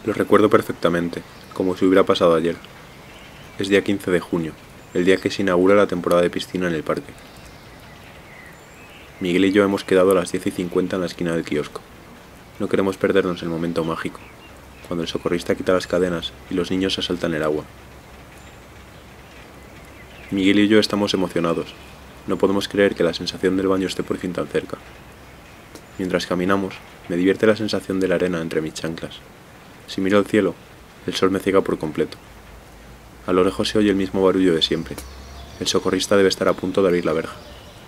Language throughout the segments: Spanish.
Lo recuerdo perfectamente, como si hubiera pasado ayer. Es día 15 de junio, el día que se inaugura la temporada de piscina en el parque. Miguel y yo hemos quedado a las 10:50 en la esquina del kiosco. No queremos perdernos el momento mágico, cuando el socorrista quita las cadenas y los niños se saltan el agua. Miguel y yo estamos emocionados. No podemos creer que la sensación del baño esté por fin tan cerca. Mientras caminamos, me divierte la sensación de la arena entre mis chanclas. Si miro al cielo, el sol me ciega por completo. A lo lejos se oye el mismo barullo de siempre. El socorrista debe estar a punto de abrir la verja.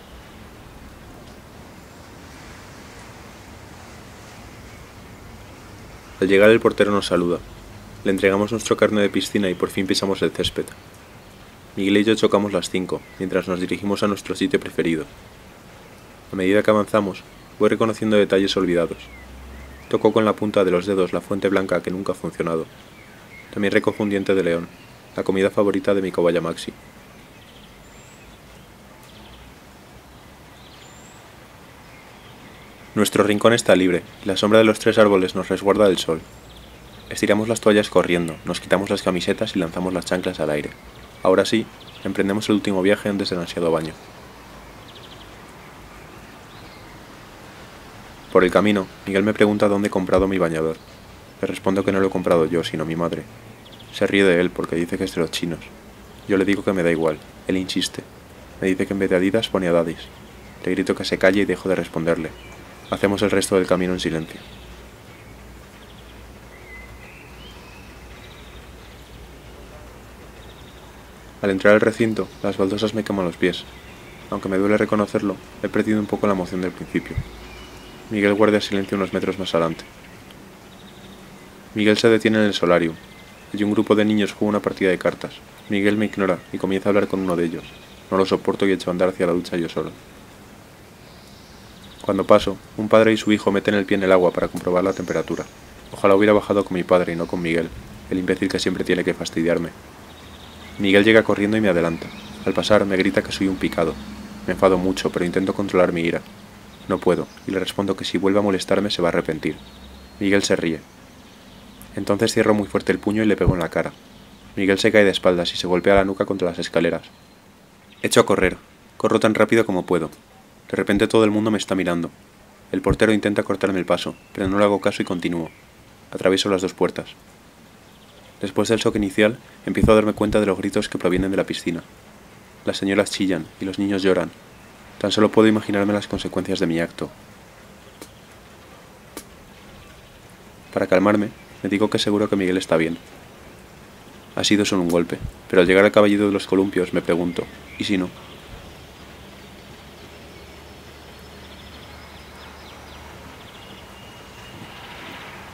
Al llegar el portero nos saluda. Le entregamos nuestro carnet de piscina y por fin pisamos el césped. Miguel y yo chocamos las 5, mientras nos dirigimos a nuestro sitio preferido. A medida que avanzamos, voy reconociendo detalles olvidados. Toco con la punta de los dedos la fuente blanca que nunca ha funcionado. También recojo un diente de león, la comida favorita de mi cobaya Maxi. Nuestro rincón está libre, y la sombra de los 3 árboles nos resguarda del sol. Estiramos las toallas corriendo, nos quitamos las camisetas y lanzamos las chanclas al aire. Ahora sí, emprendemos el último viaje antes del ansiado baño. Por el camino, Miguel me pregunta dónde he comprado mi bañador. Le respondo que no lo he comprado yo, sino mi madre. Se ríe de él porque dice que es de los chinos. Yo le digo que me da igual. Él insiste. Me dice que en vez de Adidas pone Adadis. Le grito que se calle y dejo de responderle. Hacemos el resto del camino en silencio. Al entrar al recinto, las baldosas me queman los pies. Aunque me duele reconocerlo, he perdido un poco la emoción del principio. Miguel guarda silencio unos metros más adelante. Miguel se detiene en el solarium. Allí un grupo de niños juega una partida de cartas. Miguel me ignora y comienza a hablar con uno de ellos. No lo soporto y echo a andar hacia la ducha yo solo. Cuando paso, un padre y su hijo meten el pie en el agua para comprobar la temperatura. Ojalá hubiera bajado con mi padre y no con Miguel, el imbécil que siempre tiene que fastidiarme. Miguel llega corriendo y me adelanta. Al pasar me grita que soy un picado. Me enfado mucho, pero intento controlar mi ira. No puedo, y le respondo que si vuelve a molestarme se va a arrepentir. Miguel se ríe. Entonces cierro muy fuerte el puño y le pego en la cara. Miguel se cae de espaldas y se golpea la nuca contra las escaleras. Echo a correr. Corro tan rápido como puedo. De repente todo el mundo me está mirando. El portero intenta cortarme el paso, pero no le hago caso y continúo. Atravieso las 2 puertas. Después del shock inicial, empiezo a darme cuenta de los gritos que provienen de la piscina. Las señoras chillan y los niños lloran. Tan solo puedo imaginarme las consecuencias de mi acto. Para calmarme, me digo que seguro que Miguel está bien. Ha sido solo un golpe, pero al llegar al caballito de los columpios me pregunto, ¿y si no?